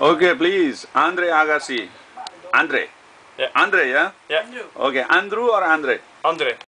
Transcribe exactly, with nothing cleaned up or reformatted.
Okay, please. Andre Agassi. Andre. Yeah. Andre, yeah? Yeah. Okay, Andrew or Andre? Andre.